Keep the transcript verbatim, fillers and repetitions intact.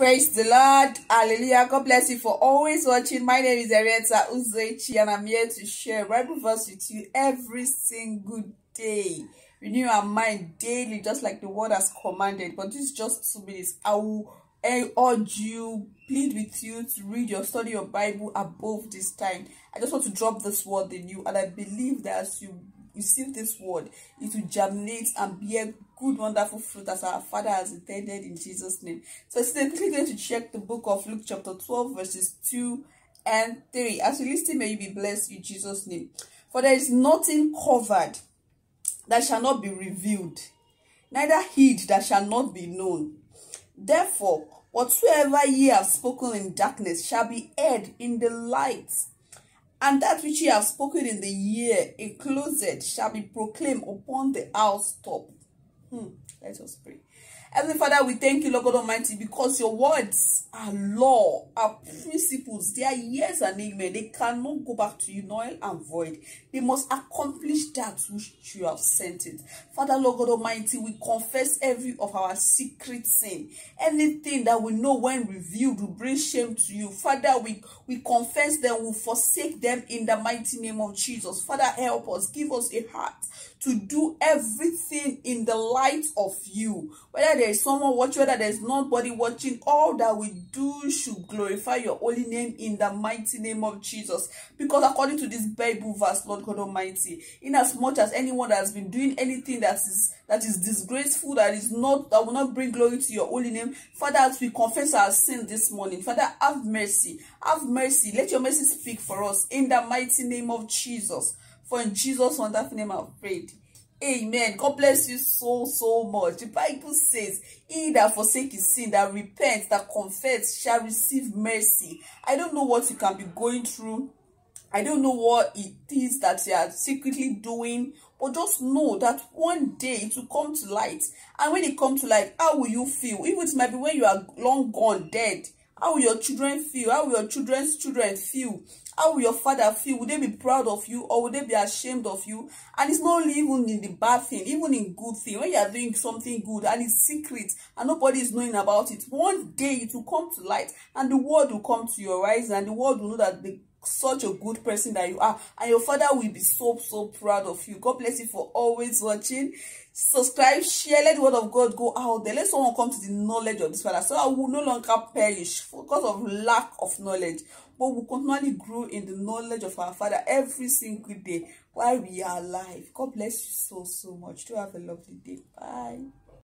Praise the Lord. Hallelujah. God bless you for always watching. My name is Arietta Uzechi, and I'm here to share Bible verse with you every single day. Renew our mind daily, just like the word has commanded. But this is just two minutes. I will urge you, plead with you to read your study your Bible above this time. I just want to drop this word in you, and I believe that as you receive this word, it will germinate and bear good, wonderful fruit as our Father has intended in Jesus' name. So today, quickly going to check the book of Luke chapter twelve, verses two and three. As you listen, may you be blessed in Jesus' name. For there is nothing covered that shall not be revealed, neither hid that shall not be known. Therefore, whatsoever ye have spoken in darkness shall be heard in the light. And that which ye have spoken in the ear enclosed shall be proclaimed upon the housetop. Hmm. Let us pray. Heavenly Father, we thank you, Lord God Almighty, because your words are law, are principles. They are yes and amen. They cannot go back to you null and void. They must accomplish that which you have sent it. Father, Lord God Almighty, we confess every of our secret sin. Anything that we know when revealed will bring shame to you. Father, we, we confess them, we forsake them in the mighty name of Jesus. Father, help us. Give us a heart to do everything in the light of you. Whether there is someone watching, whether there is nobody watching, all that we do should glorify your holy name in the mighty name of Jesus. Because according to this Bible verse, Lord God Almighty, in as much as anyone that has been doing anything that is that is disgraceful, that is not that will not bring glory to your holy name, Father, as we confess our sin this morning, Father, have mercy, have mercy. Let your mercy speak for us in the mighty name of Jesus. For in Jesus' wonderful name I've prayed. Amen. God bless you so, so much. The Bible says, he that forsake his sin, that repents, that confess, shall receive mercy. I don't know what you can be going through. I don't know what it is that you are secretly doing. But just know that one day it will come to light. And when it comes to light, how will you feel? Even it might be when you are long gone, dead. How will your children feel? How will your children's children feel? How will your father feel? Will they be proud of you, or will they be ashamed of you? And it's not even in the bad thing, even in good thing. When you are doing something good and it's secret and nobody is knowing about it, one day it will come to light and the world will come to your eyes, and the world will know that the such a good person that you are, and your father will be so so proud of you. God bless you for always watching. Subscribe, share, let the word of God go out there. Let someone come to the knowledge of this father, so I will no longer perish because of lack of knowledge, but will continually grow in the knowledge of our Father every single day while we are alive. God bless you so so much. Do have a lovely day. Bye.